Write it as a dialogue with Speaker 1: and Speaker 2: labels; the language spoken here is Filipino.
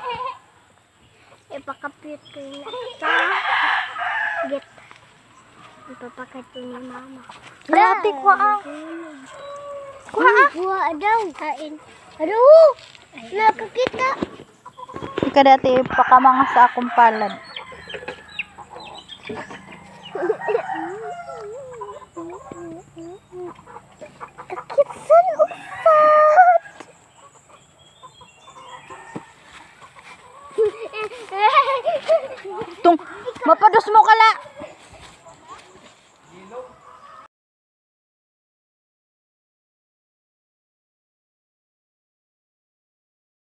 Speaker 1: Ipakapit ko yung sa git. Ipapakat ko ni mama.
Speaker 2: Lati ko ah.
Speaker 1: Kuha daw. Kain. Aduh! Nakakita.
Speaker 2: Ika dati pakamanga sa akong palad.
Speaker 1: Kakitsan upat.
Speaker 2: Tung, mapados mo kala.